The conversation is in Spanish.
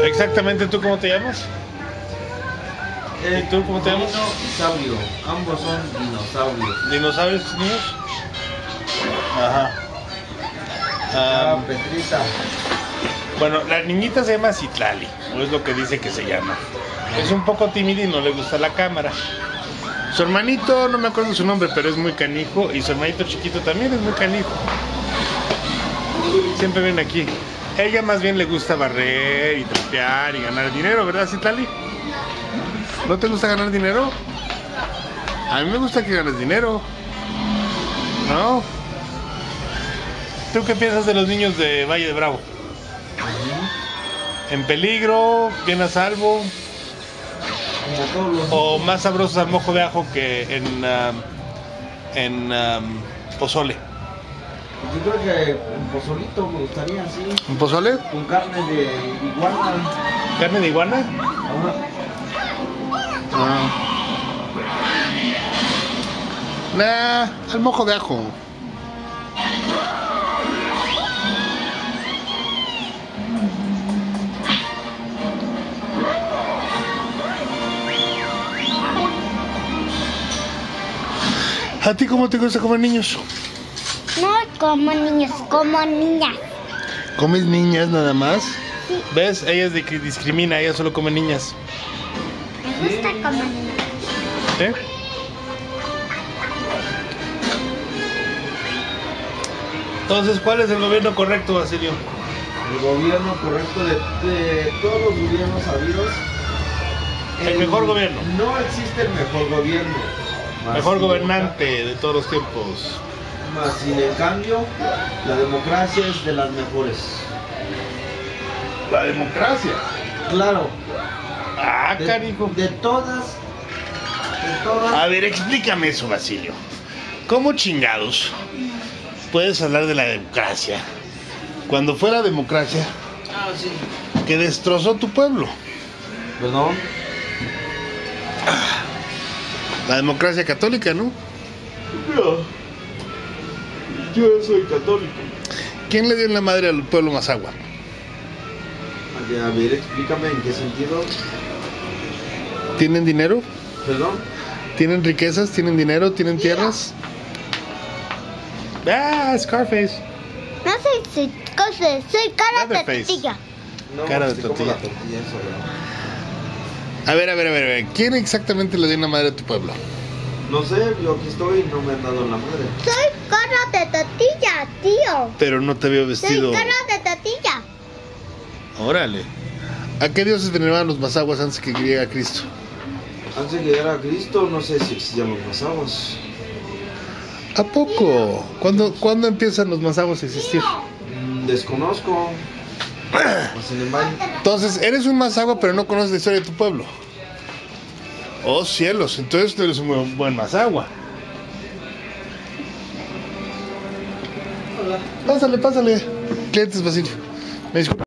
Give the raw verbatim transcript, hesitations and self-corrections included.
Exactamente, ¿tú cómo te llamas? Eh, ¿Y tú cómo te llamas? Dinosaurio. Ambos son dinosaurios. ¿Dinosaurios tus niños? Ajá. Ah, Um, Petrita. bueno, la niñita se llama Citlali, o es lo que dice que se llama. Es un poco tímida y no le gusta la cámara. Su hermanito, no me acuerdo su nombre, pero es muy canijo. Y su hermanito chiquito también es muy canijo. Siempre ven aquí. Ella más bien le gusta barrer y trapear y ganar dinero, ¿verdad, Citlali? ¿No te gusta ganar dinero? A mí me gusta que ganes dinero. ¿No? ¿Tú qué piensas de los niños de Valle de Bravo? ¿En peligro? ¿Bien a salvo? Como todos los ¿O más sabrosos al mojo de ajo que en, um, en um, pozole? Yo creo que un pozolito me gustaría, sí. ¿Un pozole? Con carne de iguana. ¿Carne de iguana? Ajá. Ah. Nah, al mojo de ajo. ¿A ti cómo te gusta comer niños? No como niños, como niñas. ¿Comes niñas nada más? Sí. ¿Ves? Ella es de que discrimina, ella solo come niñas. Me gusta comer niñas. ¿Sí? Entonces, ¿cuál es el gobierno correcto, Basilio? El gobierno correcto de, de todos los gobiernos habidos. El mejor gobierno. No existe el mejor gobierno. Más Mejor sin gobernante de todos los tiempos. emca- Más sin en cambio, la democracia es de las mejores. La democracia. Claro. Ah, De, carico. de todas. De todas. A ver, explícame eso, Basilio. ¿Cómo chingados puedes hablar de la democracia cuando fue la democracia Ah, sí. que destrozó tu pueblo? Perdón. La democracia católica, ¿no? No. Yo soy católico. ¿Quién le dio en la madre al pueblo Mazahua? A ver, explícame en qué sentido. ¿Tienen dinero? Perdón. ¿Tienen riquezas? ¿Tienen dinero? ¿Tienen tierras? Ah, Scarface. No soy, soy, soy, soy cara de Leatherface. tortilla. No, Cara de se come tortilla. la tortilla, eso, ¿verdad? A ver, a ver, a ver, a ver. ¿Quién exactamente le dio en la madre a tu pueblo? No sé, yo aquí estoy y no me han dado la madre. Soy cara de tortilla, tío. Pero no te veo vestido. Soy cara de tortilla. Órale. ¿A qué dioses veneraban los mazahuas antes que llegara Cristo? Antes de llegar a Cristo, no sé si existían los mazahuas. ¿A poco? ¿Cuándo, ¿cuándo empiezan los mazahuas a existir? Mm, desconozco. Sin embargo, Entonces, eres un mazahua, pero no conoces la historia de tu pueblo. Oh, cielos. Entonces tú eres un buen, buen mazahua. Pásale, pásale. Clientes, Basilio. Me disculpa.